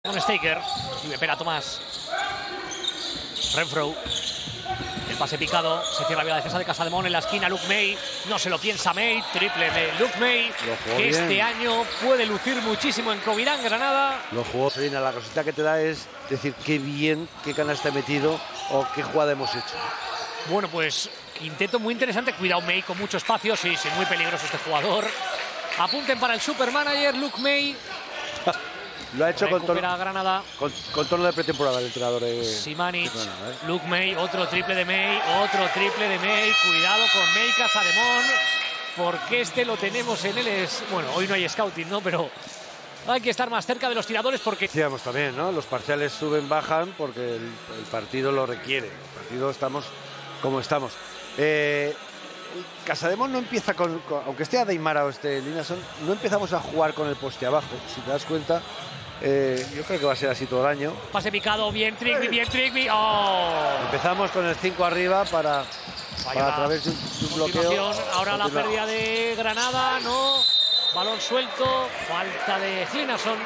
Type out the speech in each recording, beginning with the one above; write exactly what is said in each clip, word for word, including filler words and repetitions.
Con Staker, y espera Tomás. Renfro. El pase picado, se cierra bien la defensa de Casademón en la esquina. Luke May, no se lo piensa May, triple de Luke May, que bien. Este año puede lucir muchísimo en Covirán, Granada. Lo jugó Sedina, la cosita que te da es decir qué bien, qué canasta he metido o qué jugada hemos hecho. Bueno, pues quinteto muy interesante. Cuidado May con mucho espacio, sí, sí, muy peligroso este jugador. Apunten para el supermanager, Luke May. Lo ha hecho con tono, Granada. Con, con tono de pretemporada el entrenador. Eh, Simanic, bueno, ¿eh? Luke May, otro triple de May, otro triple de May. Cuidado con May Casademón, porque este lo tenemos en él. Es, bueno, hoy no hay scouting, ¿no? Pero hay que estar más cerca de los tiradores porque... Decíamos también, ¿no? Los parciales suben, bajan, porque el, el partido lo requiere. El partido estamos como estamos. Eh, Casademón no empieza con, con... Aunque esté Adeymara o esté Linason, no empezamos a jugar con el poste abajo. Si te das cuenta... Eh, yo creo que va a ser así todo el año. Pase picado, bien Trigby, bien Trigby. ¡Oh! Empezamos con el cinco arriba para, para a través de un, de un bloqueo. Ahora continuar. La pérdida de Granada, no. Balón suelto, falta de Glinason.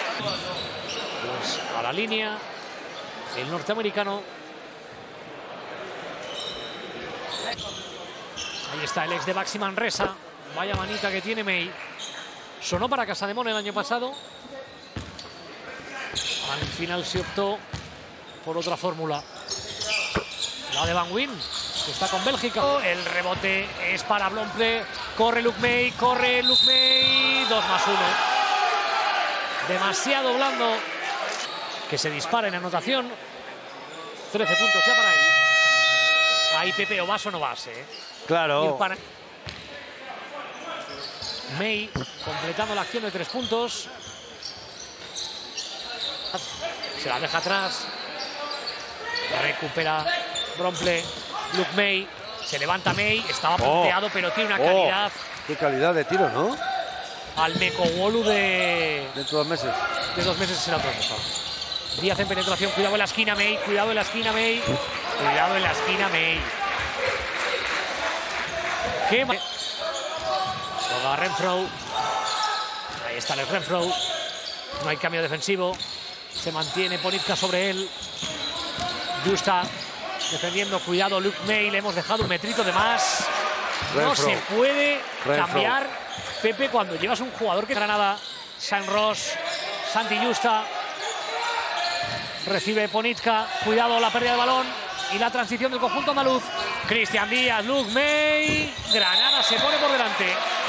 Pues a la línea, el norteamericano. Ahí está el ex de Baxi Manresa. Vaya manita que tiene May. Sonó para Casademón el año pasado. Al final se optó por otra fórmula. La de Van Wyn, que está con Bélgica. El rebote es para Blomple. Corre Luke May, corre Luke May. dos más uno. Demasiado blando. Que se dispara en anotación. trece puntos ya para él. Ahí Pepe, o vas o no vas, ¿eh? Claro. Para... May completando la acción de tres puntos. Se la deja atrás. Recupera Bromple. Luke May. Se levanta May. Estaba punteado, oh, pero tiene una calidad. Oh, qué calidad de tiro, ¿no? Al Mekowolu de... De dos meses. De dos meses será otra cosa. Díaz en penetración. Cuidado en la esquina, May. Cuidado en la esquina, May. Cuidado en la esquina, May. Qué mal. Juega Renfro. Ahí está el Renfro. No hay cambio defensivo. Se mantiene Ponitka sobre él. Justa defendiendo. Cuidado Luke May. Le hemos dejado un metrito de más. Renfro. No se puede Renfro. cambiar, Pepe, cuando llevas un jugador que Granada. San Ross. Santi Justa. Recibe Ponitka. Cuidado la pérdida de balón. Y la transición del conjunto andaluz. Cristian Díaz. Luke May. Granada se pone por delante.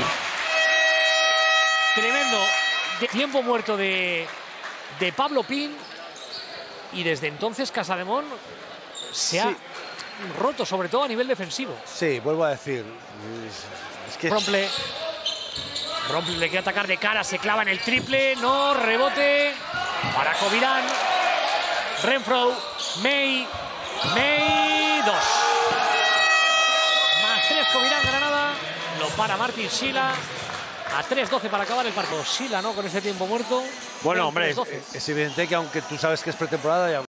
Tremendo. Tiempo muerto de... de Pablo Pin, y desde entonces Casademón se ha sí. roto, sobre todo a nivel defensivo. Sí, vuelvo a decir. Es que... Bromple. Bromple le quiere atacar de cara, se clava en el triple, no, rebote para Covirán. Renfro, May, May, dos. Más tres Covirán, Granada, lo para Martin Sila. A tres doce para acabar el partido. Sila, ¿no? Con ese tiempo muerto. Bueno, hombre, es, es evidente que aunque tú sabes que es pretemporada y